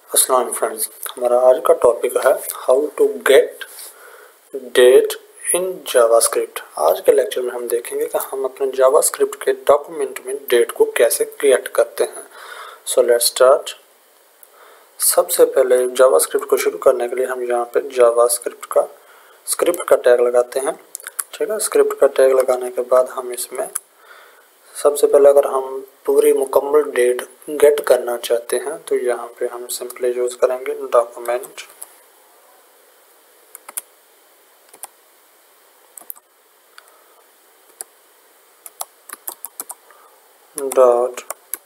अस्सलाम फ्रेंड्स, हमारा आज का टॉपिक है how to get date in JavaScript. आज के लेक्चर में हम देखेंगे कि हम अपने जावास्क्रिप्ट के डॉक्यूमेंट में डेट को कैसे क्रिएट करते हैं। So let's start. सबसे पहले जावास्क्रिप्ट को शुरू करने के लिए हम यहाँ पे स्क्रिप्ट का टैग लगाते हैं। ठीक है, स्क्रिप्ट का टैग लगाने के बाद हम इसमें सबसे पहले अगर हम पूरी मुकम्मल डेट गेट करना चाहते हैं तो यहाँ पे हम सिंपली यूज़ करेंगे डॉक्यूमेंट डॉट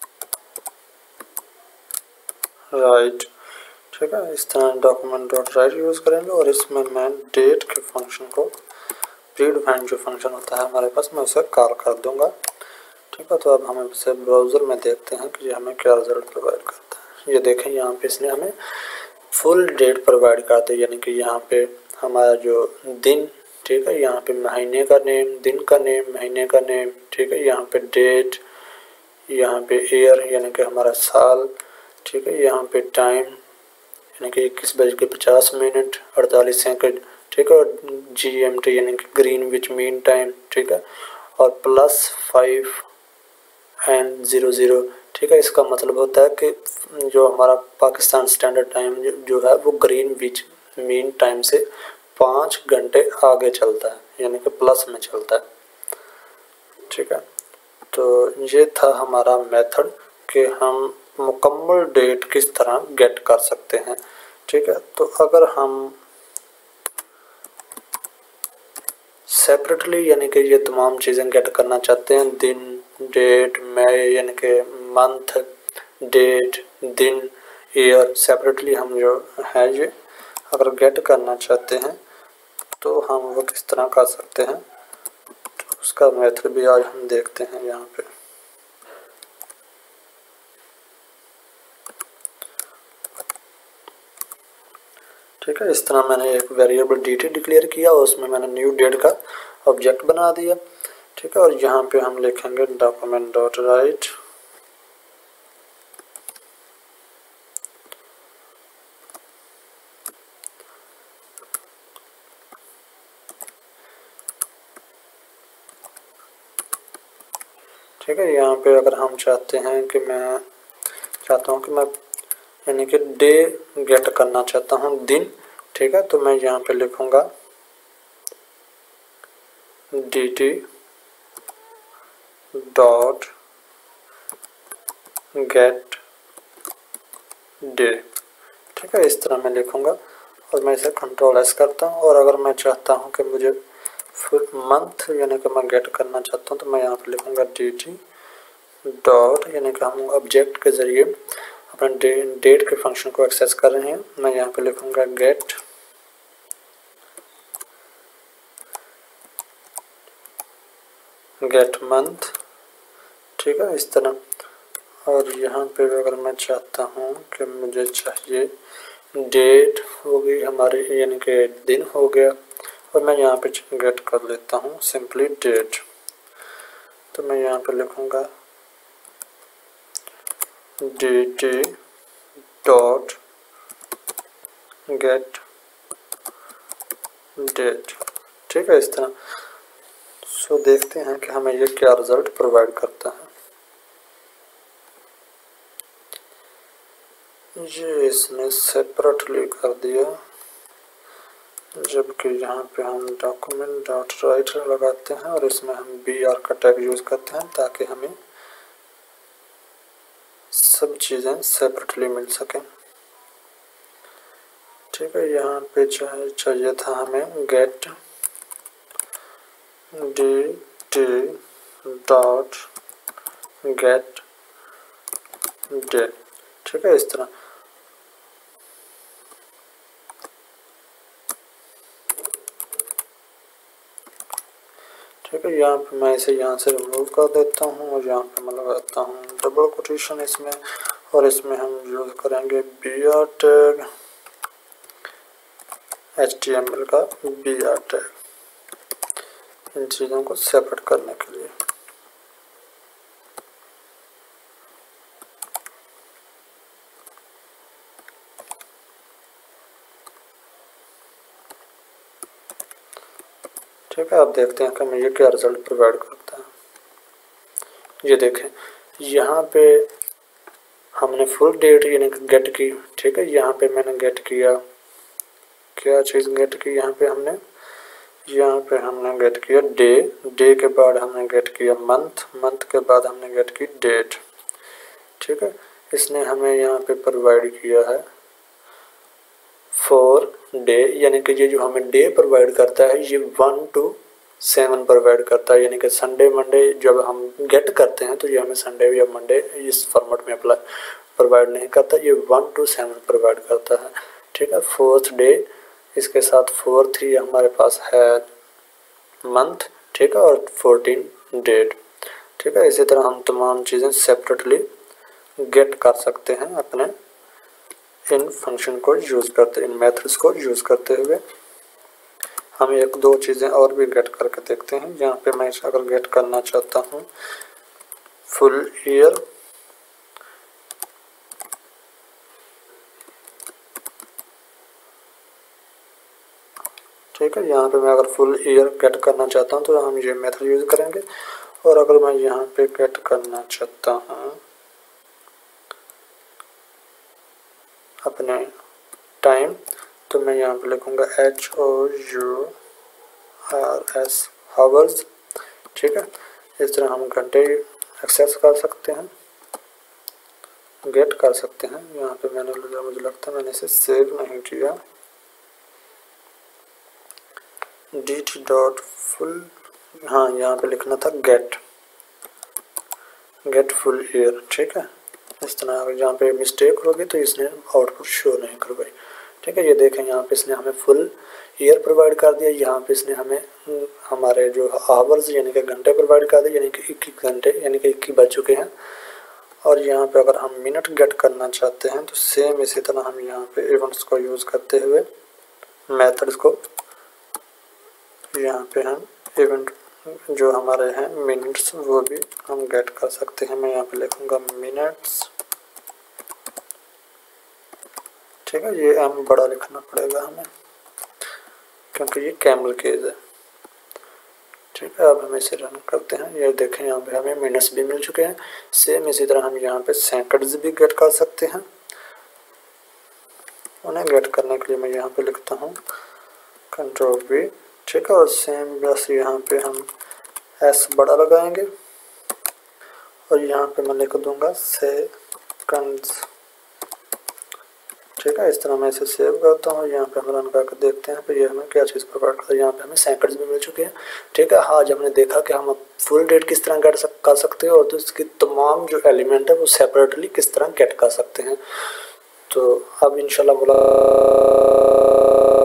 राइट। ठीक है, इस तरह डॉक्यूमेंट डॉट राइट यूज़ करेंगे और इसमें मैं डेट के फंक्शन को प्रीडिफाइंड जो फंक्शन होता है हमारे पास, मैं उसे कॉल कर दूंगा। ठीक है, तो अब हम इसे ब्राउज़र में देखते हैं कि ये हमें क्या रिजल्ट प्रोवाइड करता है। ये देखें, यहाँ पे इसने हमें फुल डेट प्रोवाइड कर दी, यानी कि यहाँ पे हमारा जो दिन, ठीक है, यहाँ पे महीने का नेम, दिन का नेम, महीने का नेम, ठीक है, यहाँ पे डेट, यहाँ पे ईयर यानी कि हमारा साल, ठीक है, यहाँ पे टाइम यानी कि 21:50 48 सेकंड, ठीक है, और GMT यानी कि ग्रीनविच मीन टाइम, ठीक है, और +5 and 00। ठीक है, इसका मतलब होता है कि जो हमारा पाकिस्तान स्टैंडर्ड टाइम जो है वो ग्रीनविच मीन टाइम से 5 घंटे आगे चलता है, यानी कि प्लस में चलता है। ठीक है, तो ये था हमारा मेथड कि हम मुकम्मल डेट किस तरह गेट कर सकते हैं। ठीक है, तो अगर हम सेपरेटली यानी कि ये तमाम चीज़ें गेट करना चाहते हैं, दिन, डेट, यानी कि मंथ, डेट, दिन, ईयर, सेपरेटली हम जो है ये अगर गेट करना चाहते हैं तो हम वो किस तरह कर सकते हैं, तो उसका मेथड भी आज हम देखते हैं यहाँ पे। ठीक है, इस तरह मैंने एक वेरिएबल dt डिक्लेयर किया और उसमें मैंने न्यू डेट का ऑब्जेक्ट बना दिया। ठीक है, और यहाँ पे हम लिखेंगे डॉक्यूमेंट डॉट राइट ठीक है, यहाँ पे अगर हम चाहते हैं कि मैं यानी कि डे गेट करना चाहता हूँ, दिन। ठीक है, तो मैं यहाँ पे लिखूँगा dt डॉट गेट डे। ठीक है, इस तरह मैं लिखूँगा और मैं इसे Ctrl+S करता हूँ। और अगर मैं चाहता हूँ कि मुझे फिर मंथ यानी कि मैं गेट करना चाहता हूँ तो मैं यहाँ पे लिखूँगा dt डॉट, यानी कि हम ऑब्जेक्ट के ज़रिए अपने डेट के फंक्शन को एक्सेस कर रहे हैं। मैं यहाँ पे लिखूँगा गेट मंथ। ठीक है, इस तरह। और यहाँ पे अगर मैं चाहता हूँ कि मुझे चाहिए डेट हो गई हमारे, यानी कि दिन हो गया, और मैं यहाँ पे गेट कर लेता हूँ सिंपली डेट। तो मैं यहाँ पे लिखूँगा dt डॉट गेट डेट। ठीक है, इस तरह। सो देखते हैं कि हमें ये क्या रिजल्ट प्रोवाइड करता है। ये इसने सेपरेटली कर दिया, जबकि यहाँ पे हम डॉक्यूमेंट डॉट राइट लगाते हैं और इसमें हम br का टैग यूज़ करते हैं ताकि हमें सब चीज़ें सेपरेटली मिल सकें। ठीक है, यहाँ पे चाहिए था हमें get dt dot get date. ठीक है, इस तरह। ठीक है, यहाँ पे मैं इसे यहाँ से रिमूव कर देता हूँ और यहाँ पे मैं लगाता हूँ डबल कोटेशन इसमें, और इसमें हम यूज़ करेंगे br टैग, HTML का br टैग, इन चीज़ों को सेपरेट करने के लिए। ठीक है, अब देखते हैं कि हमें ये क्या रिजल्ट प्रोवाइड करता है। ये देखें, यहाँ पे हमने फुल डेट यानी कि गेट की। ठीक है, यहाँ पे मैंने गेट किया, क्या चीज़ गेट की, यहाँ पे हमने गेट किया डे, डे के बाद हमने गेट किया मंथ, मंथ के बाद हमने गेट की डेट। ठीक है, इसने हमें यहाँ पे प्रोवाइड किया है फॉर डे, यानी कि ये जो हमें डे प्रोवाइड करता है ये 1 to 7 प्रोवाइड करता है, यानी कि संडे मंडे जब हम गेट करते हैं तो ये हमें संडे या मंडे इस फॉर्मेट में अप्लाई प्रोवाइड नहीं करता, ये 1 to 7 प्रोवाइड करता है। ठीक है, फोर्थ डे, इसके साथ फोर्थ ही हमारे पास है मंथ। ठीक है, और 14 डेट। ठीक है, इसी तरह हम तमाम चीज़ें सेपरेटली गेट कर सकते हैं अपने इन फंक्शन को यूज़ करते, इन मेथड्स को यूज़ करते हुए। हम एक दो चीज़ें और भी गेट करके देखते हैं। यहाँ पे मैं अगर गेट करना चाहता हूँ फुल ईयर, ठीक है, यहाँ पे मैं अगर फुल ईयर गेट करना चाहता हूँ तो हम ये मेथड यूज़ करेंगे। और अगर मैं यहाँ पे गेट करना चाहता हूँ अपने टाइम, तो मैं यहाँ पे लिखूँगा HOURS हावर्स। ठीक है, इस तरह हम घंटे एक्सेस कर सकते हैं, गेट कर सकते हैं। यहाँ पे मुझे लगता है मैंने इसे सेव नहीं किया, dt.full, हाँ यहाँ पे लिखना था गेट फुल ईयर। ठीक है, इस तरह अगर यहाँ पे मिस्टेक होगी तो इसने आउटपुट शो नहीं करवाई। ठीक है, ये देखें यहाँ पे इसने हमें फुल ईयर प्रोवाइड कर दिया, यहाँ पे इसने हमें हमारे जो आवर्स यानी कि घंटे प्रोवाइड कर दिए, यानी कि 21 घंटे यानी कि 21 बज चुके हैं। और यहाँ पे अगर हम मिनट गेट करना चाहते हैं तो सेम इसी तरह हम यहाँ पे इवेंट्स को यूज़ करते हुए मेथड्स को, यहाँ पे हम इवेंट जो हमारे हैं मिनट्स वो भी हम गेट कर सकते हैं। मैं यहाँ पे लिखूँगा मिनट्स। ठीक है, ये एम बड़ा लिखना पड़ेगा हमें क्योंकि ये कैमल केस है। ठीक है, अब हम इसे रन करते हैं। ये देखें यहाँ पे हमें मिनट्स भी मिल चुके हैं। सेम इसी तरह हम यहाँ पे सेकंड्स भी गेट कर सकते हैं। उन्हें गेट करने के लिए मैं यहाँ पे लिखता हूँ Ctrl+V। ठीक है, और सेम बस यहाँ पे हम एस बड़ा लगाएंगे और यहाँ पे मैं लिख दूंगा सेकंड्स। ठीक है, इस तरह मैं इसे सेव करता हूँ। यहाँ पे हम रन करके देखते हैं तो ये हमें क्या चीज़ प्रोवाइड करता है। यहाँ पे हमें सेकंड्स भी मिल चुके हैं। ठीक है, आज हमने देखा कि हम फुल डेट किस तरह गेट कर सकते हैं और तो इसकी तमाम जो एलिमेंट है वो सेपरेटली किस तरह गेट कर सकते हैं। तो अब इंशाल्लाह